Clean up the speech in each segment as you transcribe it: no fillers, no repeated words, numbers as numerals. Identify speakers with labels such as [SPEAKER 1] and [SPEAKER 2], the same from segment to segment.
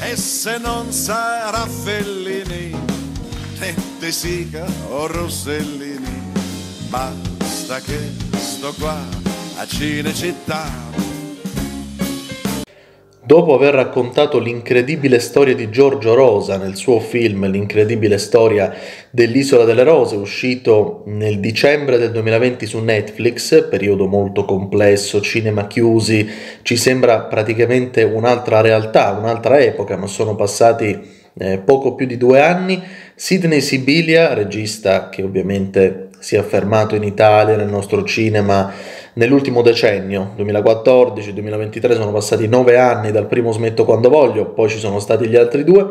[SPEAKER 1] E se non sarà Fellini, né De Sica o Rossellini, basta che sto qua a Cinecittà.
[SPEAKER 2] Dopo aver raccontato l'incredibile storia di Giorgio Rosa nel suo film L'incredibile storia dell'Isola delle Rose, uscito nel dicembre del 2020 su Netflix, periodo molto complesso, cinema chiusi, ci sembra praticamente un'altra realtà, un'altra epoca, ma sono passati poco più di 2 anni. Sidney Sibilia, regista che ovviamente si è affermato in Italia, nel nostro cinema, nell'ultimo decennio, 2014-2023, sono passati 9 anni dal primo Smetto quando voglio, poi ci sono stati gli altri 2,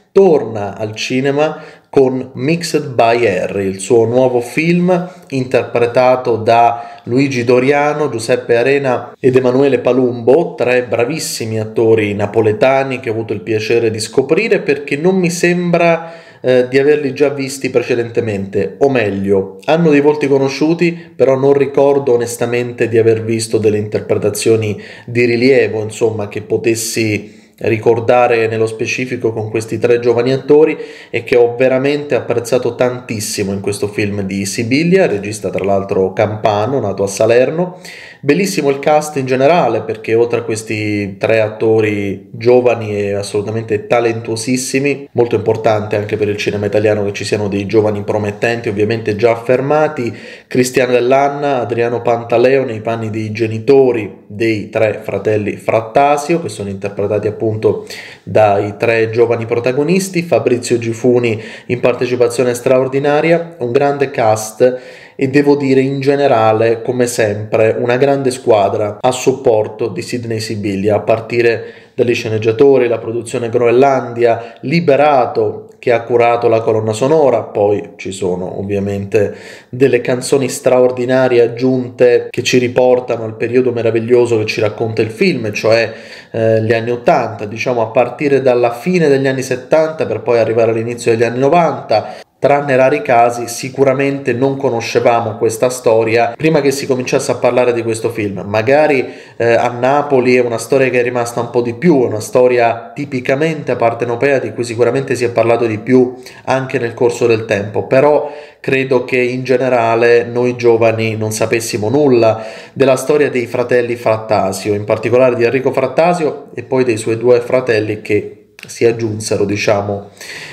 [SPEAKER 2] torna al cinema con Mixed by Harry, il suo nuovo film interpretato da Luigi Doriano, Giuseppe Arena ed Emanuele Palumbo, 3 bravissimi attori napoletani che ho avuto il piacere di scoprire perché non mi sembra di averli già visti precedentemente, o meglio, hanno dei volti conosciuti, però non ricordo onestamente di aver visto delle interpretazioni di rilievo, insomma, che potessi ricordare nello specifico con questi 3 giovani attori e che ho veramente apprezzato tantissimo in questo film di Sibilia, regista tra l'altro campano, nato a Salerno. Bellissimo il cast in generale perché oltre a questi 3 attori giovani e assolutamente talentuosissimi, molto importante anche per il cinema italiano che ci siano dei giovani promettenti, ovviamente già affermati, Cristiana Dell'Anna, Adriano Pantaleo nei panni dei genitori dei 3 fratelli Frattasio, che sono interpretati appunto dai 3 giovani protagonisti, Fabrizio Gifuni in partecipazione straordinaria, un grande cast e devo dire in generale, come sempre, una grande squadra a supporto di Sidney Sibilia, a partire dagli sceneggiatori, la produzione Groenlandia, Liberato che ha curato la colonna sonora, poi ci sono ovviamente delle canzoni straordinarie aggiunte che ci riportano al periodo meraviglioso che ci racconta il film, cioè gli anni 80, diciamo a partire dalla fine degli anni 70 per poi arrivare all'inizio degli anni 90. Tranne rari casi, sicuramente non conoscevamo questa storia prima che si cominciasse a parlare di questo film. Magari a Napoli è una storia che è rimasta un po' di più, è una storia tipicamente partenopea di cui sicuramente si è parlato di più anche nel corso del tempo, però credo che in generale noi giovani non sapessimo nulla della storia dei fratelli Frattasio, in particolare di Enrico Frattasio e poi dei suoi 2 fratelli che si aggiunsero, diciamo,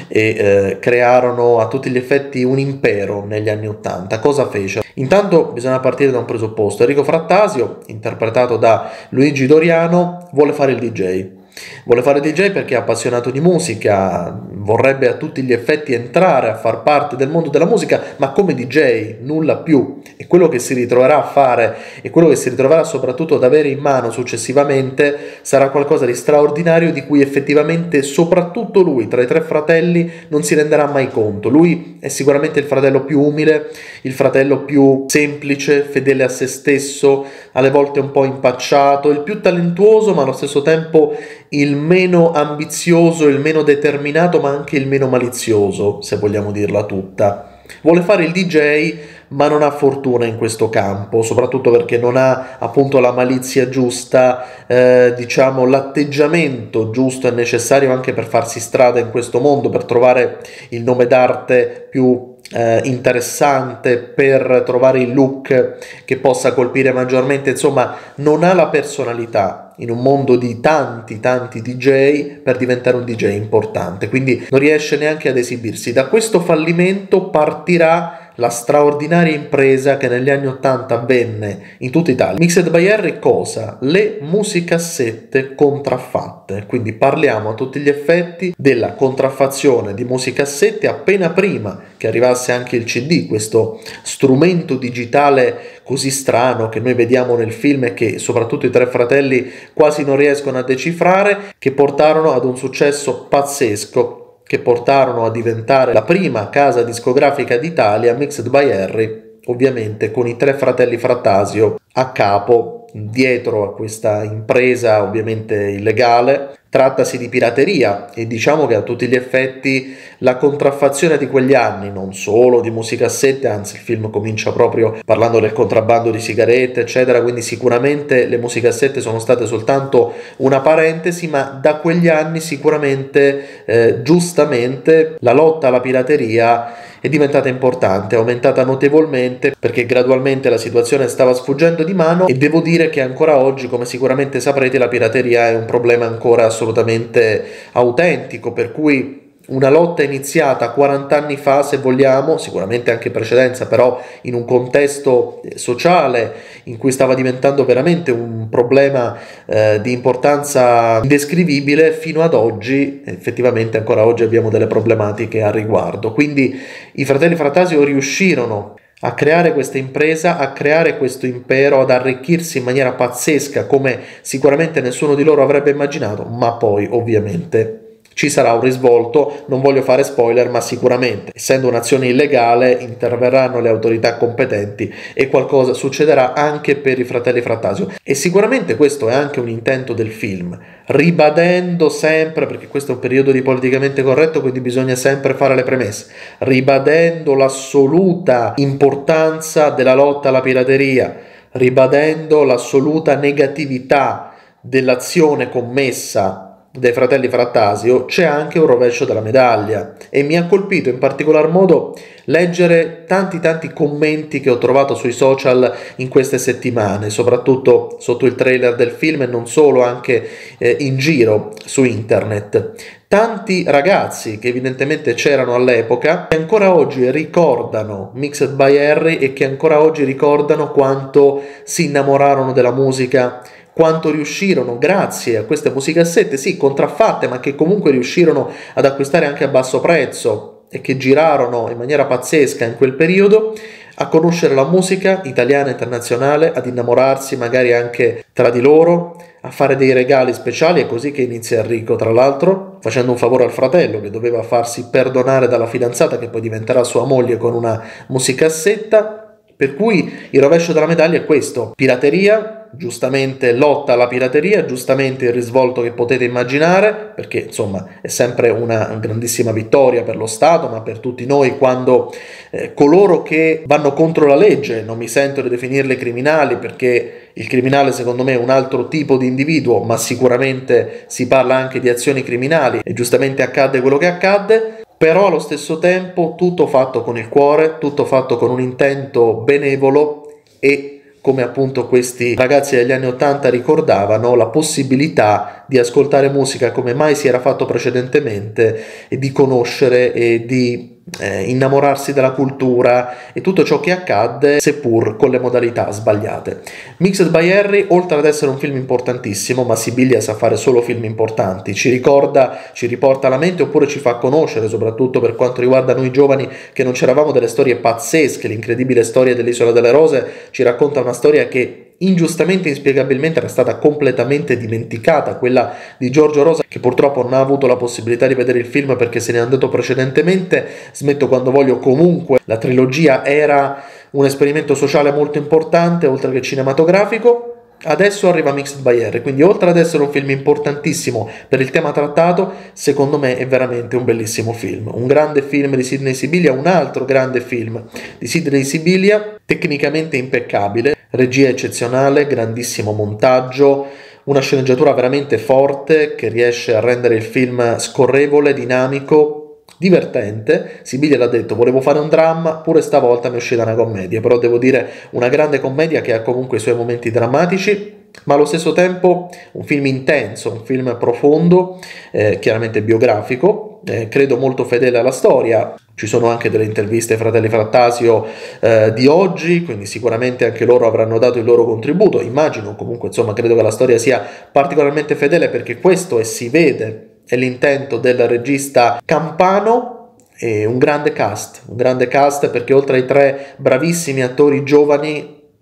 [SPEAKER 2] e crearono a tutti gli effetti un impero negli anni 80. Cosa fecero? Intanto bisogna partire da un presupposto. Enrico Frattasio, interpretato da Luigi Doriano, vuole fare il DJ. Vuole fare DJ perché è appassionato di musica, vorrebbe a tutti gli effetti entrare a far parte del mondo della musica, ma come DJ, nulla più. E quello che si ritroverà a fare e quello che si ritroverà soprattutto ad avere in mano successivamente sarà qualcosa di straordinario di cui effettivamente soprattutto lui, tra i 3 fratelli, non si renderà mai conto. Lui è sicuramente il fratello più umile, il fratello più semplice, fedele a se stesso, alle volte un po' impacciato, il più talentuoso ma allo stesso tempo il meno ambizioso, il meno determinato, ma anche il meno malizioso, se vogliamo dirla tutta. Vuole fare il DJ, ma non ha fortuna in questo campo, soprattutto perché non ha appunto la malizia giusta, diciamo l'atteggiamento giusto e necessario anche per farsi strada in questo mondo, per trovare il nome d'arte più interessante, per trovare il look che possa colpire maggiormente, insomma non ha la personalità in un mondo di tanti DJ per diventare un DJ importante, quindi non riesce neanche ad esibirsi. Da questo fallimento partirà la straordinaria impresa che negli anni 80 avvenne in tutta Italia. Mixed by Harry cosa? Le musicassette contraffatte, quindi parliamo a tutti gli effetti della contraffazione di musicassette appena prima che arrivasse anche il CD, questo strumento digitale così strano che noi vediamo nel film e che soprattutto i 3 fratelli quasi non riescono a decifrare, che portarono ad un successo pazzesco, che portarono a diventare la prima casa discografica d'Italia, Mixed by Harry, ovviamente con i 3 fratelli Frattasio a capo, dietro a questa impresa ovviamente illegale, trattasi di pirateria e diciamo che a tutti gli effetti la contraffazione di quegli anni, non solo di musicassette, anzi il film comincia proprio parlando del contrabbando di sigarette eccetera, quindi sicuramente le musicassette sono state soltanto una parentesi, ma da quegli anni sicuramente giustamente la lotta alla pirateria è diventata importante, è aumentata notevolmente perché gradualmente la situazione stava sfuggendo di mano e devo dire che ancora oggi, come sicuramente saprete, la pirateria è un problema ancora assolutamente autentico, per cui una lotta iniziata 40 anni fa, se vogliamo, sicuramente anche in precedenza, però in un contesto sociale in cui stava diventando veramente un problema di importanza indescrivibile, fino ad oggi, effettivamente ancora oggi abbiamo delle problematiche al riguardo. Quindi i fratelli Frattasio riuscirono a creare questa impresa, a creare questo impero, ad arricchirsi in maniera pazzesca come sicuramente nessuno di loro avrebbe immaginato, ma poi ovviamente ci sarà un risvolto, non voglio fare spoiler, ma sicuramente, essendo un'azione illegale, interverranno le autorità competenti e qualcosa succederà anche per i fratelli Frattasio. E sicuramente questo è anche un intento del film, ribadendo sempre, perché questo è un periodo di politicamente corretto, quindi bisogna sempre fare le premesse, ribadendo l'assoluta importanza della lotta alla pirateria, ribadendo l'assoluta negatività dell'azione commessa dei fratelli Frattasio, c'è anche un rovescio della medaglia e mi ha colpito in particolar modo leggere tanti commenti che ho trovato sui social in queste settimane, soprattutto sotto il trailer del film e non solo, anche in giro su internet. Tanti ragazzi che evidentemente c'erano all'epoca che ancora oggi ricordano Mixed by Harry e che ancora oggi ricordano quanto si innamorarono della musica, quanto riuscirono, grazie a queste musicassette, sì, contraffatte, ma che comunque riuscirono ad acquistare anche a basso prezzo e che girarono in maniera pazzesca in quel periodo, a conoscere la musica italiana e internazionale, ad innamorarsi magari anche tra di loro, a fare dei regali speciali. È così che inizia Enrico, tra l'altro, facendo un favore al fratello che doveva farsi perdonare dalla fidanzata che poi diventerà sua moglie con una musicassetta. Per cui il rovescio della medaglia è questo: pirateria, giustamente lotta alla pirateria, giustamente il risvolto che potete immaginare, perché insomma è sempre una grandissima vittoria per lo Stato, ma per tutti noi quando coloro che vanno contro la legge, non mi sento di definirli criminali perché il criminale secondo me è un altro tipo di individuo, ma sicuramente si parla anche di azioni criminali e giustamente accadde quello che accadde. Però allo stesso tempo tutto fatto con il cuore, tutto fatto con un intento benevolo e, come appunto questi ragazzi degli anni '80 ricordavano, la possibilità di ascoltare musica come mai si era fatto precedentemente e di conoscere e di innamorarsi della cultura e tutto ciò che accadde, seppur con le modalità sbagliate. Mixed by Harry, oltre ad essere un film importantissimo, ma Sibilia sa fare solo film importanti, ci ricorda, ci riporta alla mente oppure ci fa conoscere, soprattutto per quanto riguarda noi giovani che non c'eravamo, delle storie pazzesche. L'incredibile storia dell'Isola delle Rose ci racconta una storia che ingiustamente e inspiegabilmente era stata completamente dimenticata, quella di Giorgio Rosa, che purtroppo non ha avuto la possibilità di vedere il film perché se n'è andato precedentemente. Smetto quando voglio. Comunque la trilogia era un esperimento sociale molto importante oltre che cinematografico. Adesso arriva Mixed by Harry, quindi oltre ad essere un film importantissimo per il tema trattato, secondo me è veramente un bellissimo film, un grande film di Sidney Sibilia, un altro grande film di Sidney Sibilia, tecnicamente impeccabile, regia eccezionale, grandissimo montaggio, una sceneggiatura veramente forte che riesce a rendere il film scorrevole, dinamico, divertente. Sibilia l'ha detto, volevo fare un dramma, pure stavolta mi è uscita una commedia, però devo dire una grande commedia che ha comunque i suoi momenti drammatici, ma allo stesso tempo un film intenso, un film profondo, chiaramente biografico, credo molto fedele alla storia. Ci sono anche delle interviste ai fratelli Frattasio di oggi, quindi sicuramente anche loro avranno dato il loro contributo, immagino. Comunque insomma credo che la storia sia particolarmente fedele, perché questo, e si vede, è l'intento del regista campano. E un grande cast perché oltre ai 3 bravissimi attori giovani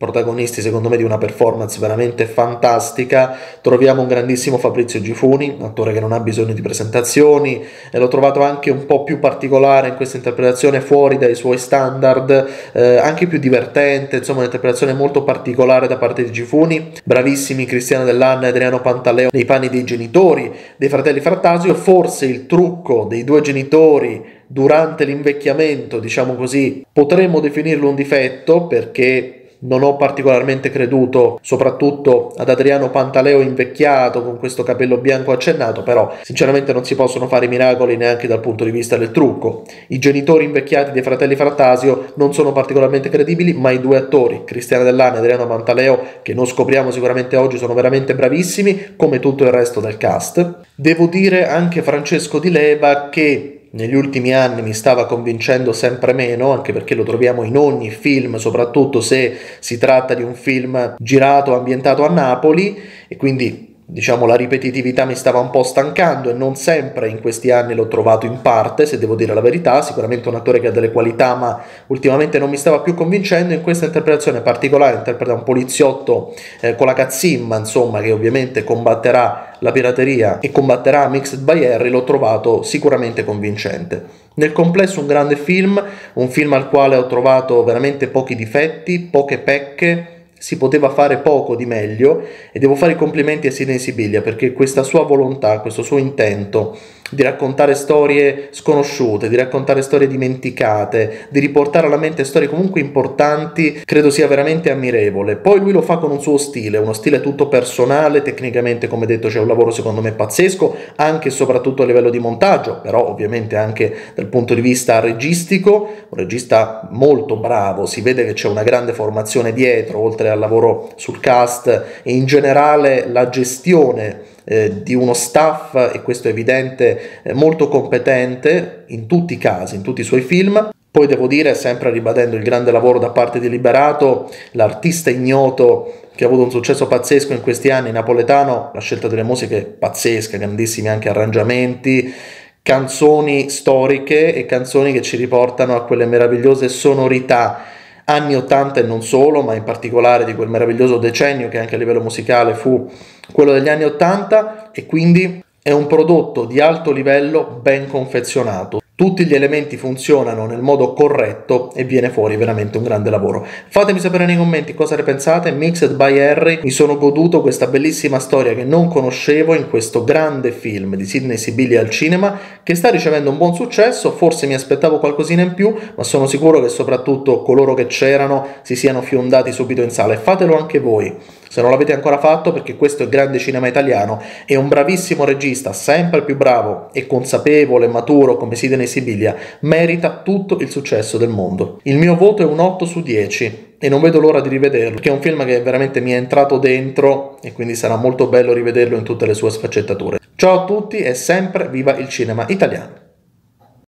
[SPEAKER 2] protagonisti secondo me di una performance veramente fantastica. Troviamo un grandissimo Fabrizio Gifuni, un attore che non ha bisogno di presentazioni, e l'ho trovato anche un po' più particolare in questa interpretazione, fuori dai suoi standard, anche più divertente, insomma un'interpretazione molto particolare da parte di Gifuni. Bravissimi Cristiana Dell'Anna e Adriano Pantaleo nei panni dei genitori dei fratelli Frattasio. Forse il trucco dei due genitori durante l'invecchiamento, diciamo così, potremmo definirlo un difetto, perché non ho particolarmente creduto soprattutto ad Adriano Pantaleo invecchiato con questo capello bianco accennato, però sinceramente non si possono fare miracoli neanche dal punto di vista del trucco. I genitori invecchiati dei fratelli Frattasio non sono particolarmente credibili, ma i due attori, Cristiana Dell'Anna e Adriano Pantaleo, che non scopriamo sicuramente oggi, sono veramente bravissimi, come tutto il resto del cast. Devo dire anche Francesco Di Leva, che negli ultimi anni mi stava convincendo sempre meno, anche perché lo troviamo in ogni film, soprattutto se si tratta di un film girato, ambientato a Napoli, e quindi diciamo la ripetitività mi stava un po' stancando, e non sempre in questi anni l'ho trovato in parte, se devo dire la verità. Sicuramente un attore che ha delle qualità, ma ultimamente non mi stava più convincendo. In questa interpretazione particolare interpreta un poliziotto con la cazzimma, insomma, che ovviamente combatterà la pirateria e combatterà Mixed by Harry. L'ho trovato sicuramente convincente. Nel complesso un grande film, un film al quale ho trovato veramente pochi difetti, poche pecche. Si poteva fare poco di meglio, e devo fare i complimenti a Sidney Sibilia, perché questa sua volontà, questo suo intento di raccontare storie sconosciute, di raccontare storie dimenticate, di riportare alla mente storie comunque importanti, credo sia veramente ammirevole. Poi lui lo fa con un suo stile, uno stile tutto personale. Tecnicamente, come detto, c'è un lavoro secondo me pazzesco, anche e soprattutto a livello di montaggio, però ovviamente anche dal punto di vista registico, un regista molto bravo. Si vede che c'è una grande formazione dietro, oltre al lavoro sul cast e in generale la gestione di uno staff, e questo è evidente, molto competente in tutti i casi, in tutti i suoi film. Poi devo dire, sempre ribadendo il grande lavoro da parte di Liberato, l'artista ignoto che ha avuto un successo pazzesco in questi anni, Napoletano, la scelta delle musiche pazzesca, grandissimi anche arrangiamenti, canzoni storiche e canzoni che ci riportano a quelle meravigliose sonorità anni 80 e non solo, ma in particolare di quel meraviglioso decennio che anche a livello musicale fu quello degli anni 80, e quindi è un prodotto di alto livello ben confezionato. Tutti gli elementi funzionano nel modo corretto e viene fuori veramente un grande lavoro. Fatemi sapere nei commenti cosa ne pensate. Mixed by Harry, mi sono goduto questa bellissima storia che non conoscevo in questo grande film di Sidney Sibilia al cinema, che sta ricevendo un buon successo. Forse mi aspettavo qualcosina in più, ma sono sicuro che soprattutto coloro che c'erano si siano fiondati subito in sala, e fatelo anche voi se non l'avete ancora fatto, perché questo è grande cinema italiano, e un bravissimo regista, sempre più bravo e consapevole e maturo come Sidney Sibilia, merita tutto il successo del mondo. Il mio voto è un 8 su 10 e non vedo l'ora di rivederlo, perché è un film che veramente mi è entrato dentro, e quindi sarà molto bello rivederlo in tutte le sue sfaccettature. Ciao a tutti e sempre viva il cinema italiano!